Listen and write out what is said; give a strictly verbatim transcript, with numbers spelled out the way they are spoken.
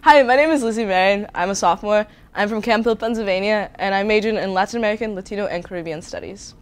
Hi, my name is Lucy Marin. I'm a sophomore. I'm from Camp Hill, Pennsylvania, and I majored in Latin American, Latino, and Caribbean Studies.